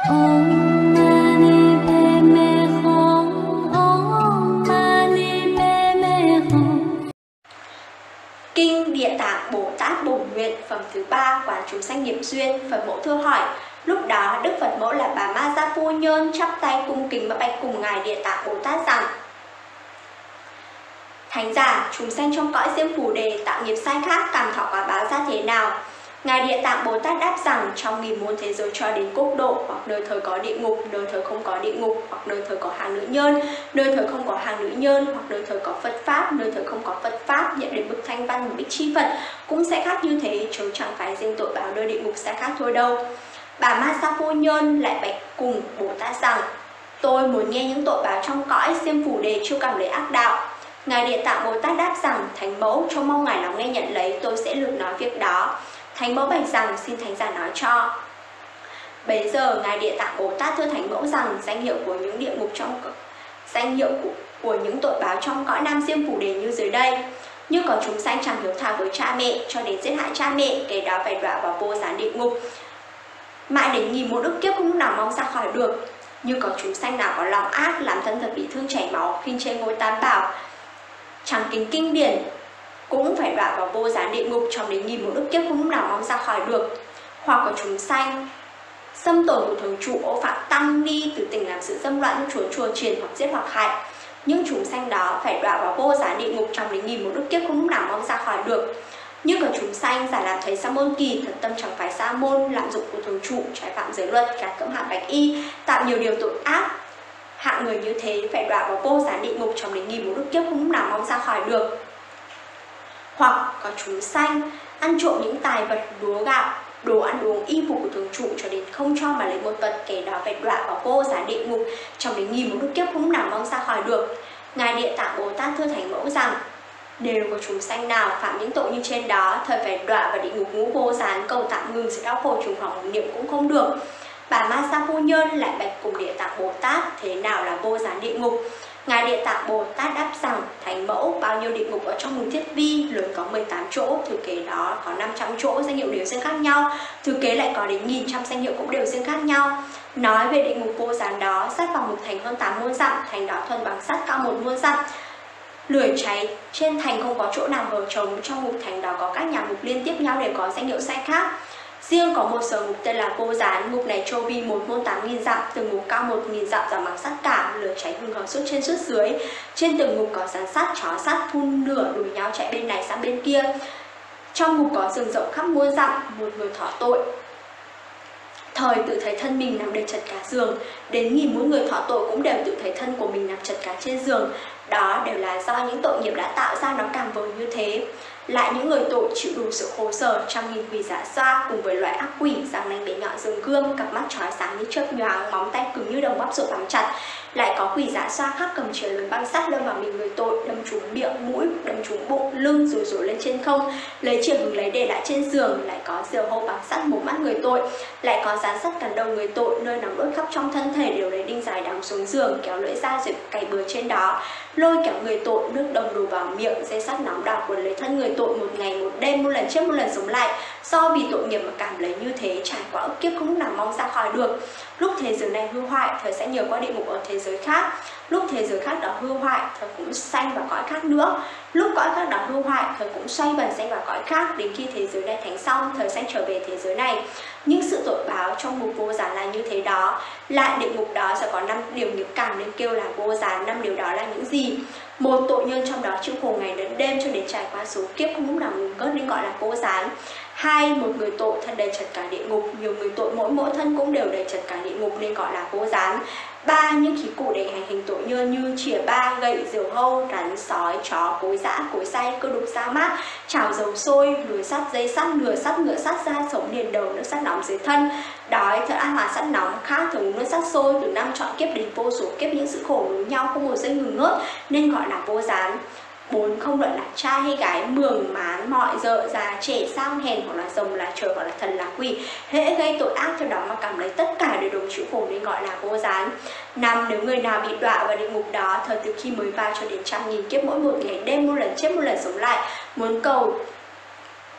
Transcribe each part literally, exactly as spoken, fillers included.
Kinh Địa Tạng Bồ Tát Bổn Nguyện, phẩm thứ ba, Quán chúng sanh nghiệp duyên. Phật mẫu thưa hỏi: lúc đó Đức Phật mẫu là Bà Ma Gia Phu Nhân chắp tay cung kính và bạch cùng ngài Địa Tạng Bồ Tát rằng: Thánh giả, chúng sanh trong cõi Diêm Phù Đề tạo nghiệp sai khác, cảm thọ quả báo ra thế nào? Ngài Địa Tạng Bồ Tát đáp rằng: trong nghìn muôn thế giới cho đến quốc độ, hoặc nơi thời có địa ngục, nơi thời không có địa ngục, hoặc nơi thời có hàng nữ nhân, nơi thời không có hàng nữ nhân, hoặc nơi thời có Phật pháp, nơi thời không có Phật pháp, nhận đến bậc thanh văn và bích chi Phật cũng sẽ khác như thế, chứ chẳng phải riêng tội báo nơi địa ngục sẽ khác thôi đâu. Bà Ma Sa Phu Nhân lại bạch cùng Bồ Tát rằng: tôi muốn nghe những tội báo trong cõi Diêm Phù Đề chiêu cảm lấy ác đạo. Ngài Địa Tạng Bồ Tát đáp rằng: Thánh mẫu, trông mong ngài lắng nghe nhận lấy, tôi sẽ lược nói việc đó. Thánh mẫu bạch rằng: xin thánh giả nói cho. Bấy giờ ngài Địa Tạng Bồ Tát thưa thánh mẫu rằng: danh hiệu của những địa ngục trong danh hiệu của, của những tội báo trong cõi Nam Diêm Phù Đề như dưới đây: như có chúng sanh chẳng hiếu thảo với cha mẹ cho đến giết hại cha mẹ, kẻ đó phải đọa vào vô gián địa ngục, mãi đến nghìn một ức kiếp không lúc nào mong ra khỏi được. Như có chúng sanh nào có lòng ác, làm thân thật bị thương chảy máu, khinh trên ngôi tam bảo, chẳng kính kinh điển, cũng phải đọa vào vô gián địa ngục trong đến nghìn một ức kiếp không lúc nào mong ra khỏi được. Hoặc có chúng sanh xâm tổn của thường trụ, ô phạm tăng ni, từ tình làm sự dâm loạn, chùa chùa triển hoặc giết hoặc hại, những chúng sanh đó phải đọa vào vô gián địa ngục trong đến nghìn một ức kiếp không lúc nào mong ra khỏi được. Như có chúng sanh giả làm thầy sa môn kỳ, thật tâm chẳng phải sa môn, lạm dụng của thường trụ, trái phạm giới luật, cả cấm hạn bạch y, tạo nhiều điều tội ác, hạng người như thế phải đọa vào vô gián địa ngục trong đến nghìn một ức kiếp không lúc nào mong ra khỏi được. Hoặc có chúng sanh ăn trộm những tài vật, lúa gạo, đồ ăn uống, y phục của thường trụ cho đến không cho mà lấy một vật, kẻ đó phải đọa vào vô gián địa ngục trong đến nghìn một ức kiếp không lúc nào mong ra khỏi được. Ngài Địa Tạng Bồ Tát thưa thánh mẫu rằng: đều có chúng sanh nào phạm những tội như trên đó, thời phải đọa vào địa ngục ngũ vô gián, cầu tạm ngừng sự đau khổ trùng hỏng niệm cũng không được. Bà Ma Sa Phu Nhân lại bạch cùng Địa Tạng Bồ Tát: thế nào là vô gián địa ngục? Ngài Địa Tạng Bồ Tát đáp rằng: thánh mẫu, bao nhiêu địa ngục ở trong mùng thiết vi, lớn có mười tám chỗ, thừa kế đó có năm trăm chỗ, danh hiệu đều riêng khác nhau, thừa kế lại có đến nghìn trăm danh hiệu cũng đều riêng khác nhau. Nói về địa ngục vô gián đó, sắt vào một thành hơn tám muôn dặm, thành đó thuần bằng sắt cao một muôn dặm. Lửa cháy trên thành không có chỗ nào hở trống, trong ngục thành đó có các nhà ngục liên tiếp nhau để có danh hiệu sai khác. Riêng có một sở ngục tên là vô gián, ngục này châu vi một muôn tám nghìn dặm, từng ngục cao một nghìn dặm, dòng bằng sắt cả, lửa cháy hừng hở suốt trên suốt dưới. Trên từng ngục có rắn sắt, chó sắt, phun lửa đuổi nhau chạy bên này sang bên kia. Trong ngục có giường rộng khắp muôn dặm, một người thọ tội thời tự thấy thân mình nằm đầy chật cả giường, đến nghìn mỗi người thọ tội cũng đều tự thấy thân của mình nằm chật cả trên giường. Đó đều là do những tội nghiệp đã tạo ra nó càng vờ như thế. Lại những người tội chịu đủ sự khổ sở, trăm nghìn quỷ giả xoa cùng với loại ác quỷ, răng nanh bé nhọn rừng gươm, cặp mắt chói sáng như chớp nhoáng, móng tay cứng như đồng bắp rộn nắm chặt. Lại có quỷ giả xoa khác cầm chìa lớn băng sắt đâm vào mình người tội, đâm trúng miệng, mũi, đâm trúng bụng, lưng rồi rối lên trên không, lấy chìa hứng lấy để lại trên giường. Lại có diều hâu bằng sắt mổ mắt người tội, lại có dán sắt cắn đầu người tội, nơi nóng đốt khắp trong thân thể đều lấy đinh dài đóng xuống giường, kéo lưỡi ra rồi cày bừa trên đó, lôi kéo người tội, nước đồng đổ vào miệng, dây sắt nóng đào quấn lấy thân người tội một ngày một đêm, một lần chết một lần sống lại. Do vì tội nghiệp mà cảm lấy như thế, trải qua ức kiếp không nào mong ra khỏi được. Lúc thế giới này hư hoại, thời sẽ nhờ qua địa ngục ở thế giới khác. Lúc thế giới khác đó hư hoại, thời cũng sanh vào cõi khác nữa. Lúc cõi khác đó hư hoại, thời cũng xoay vần sanh vào cõi khác. Đến khi thế giới này thành xong, thời sanh trở về thế giới này. Những sự tội báo trong ngục vô gián là như thế đó. Lại địa ngục đó sẽ có năm điều nghiệp cảm nên kêu là vô gián. Năm điều đó là những gì? Một, tội nhân trong đó chịu khổ ngày đến đêm cho đến trải qua số kiếp không lúc nào ngừng ngớt nên gọi là vô gián. Hai, một người tội thân đầy chật cả địa ngục, nhiều người tội mỗi mỗi thân cũng đều đầy chật cả địa ngục nên gọi là vô gián. Ba, những khí cụ để hành hình tội nhân như chìa ba, gậy, diều hâu, rắn, sói, chó, cối giã, cối xay, cơ đục sa mát, chảo dầu sôi, lưới sắt, dây sắt, lửa sắt, ngựa sắt, da sống liền đầu, nước sắt nóng dưới thân, đói, thật ăn hòa sắt nóng, khát thường nước sắt sôi, từ năm chọn kiếp đến vô số kiếp những sự khổ nối nhau không một giây ngừng ngớt nên gọi là vô gián. Bốn, không luận là trai hay gái, mường mán, mọi dợ, già, trẻ, sang, hèn, hoặc là rồng là trời, hoặc là thần là quỷ, hễ gây tội ác theo đó mà cảm lấy tất cả đều đồng chịu khổ nên gọi là vô gián. Năm, nếu người nào bị đọa vào địa ngục đó, thời từ khi mới vào cho đến trăm nghìn kiếp mỗi một ngày đêm, một lần chết một lần sống lại, muốn cầu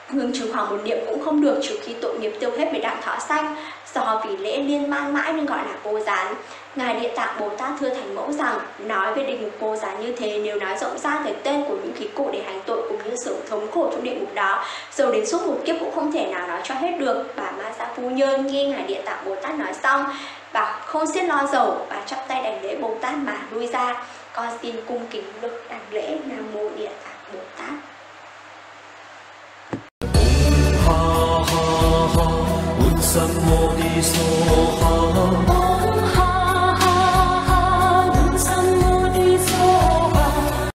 ngừng trừ khoảng một niệm cũng không được trừ khi tội nghiệp tiêu hết với đặng thọ sanh. Do vì lễ liên man mãi nên gọi là vô gián. Ngài Địa Tạng Bồ Tát thưa Thánh Mẫu rằng, nói về địa ngục vô gián như thế, nếu nói rộng ra tới tên của những khí cụ để hành tội cũng như sự thống khổ trong địa ngục đó, rồi đến suốt một kiếp cũng không thể nào nói cho hết được. Bà Ma Gia Phu Nhân nghe Ngài Địa Tạng Bồ Tát nói xong, bà không xiết lo dầu và chắp tay đảnh lễ Bồ Tát mà lui ra. Con xin cung kính lực đảnh lễ Nam Mô Địa Tạng Bồ Tát. Ha ha ha, Nam Mô Di So Ha.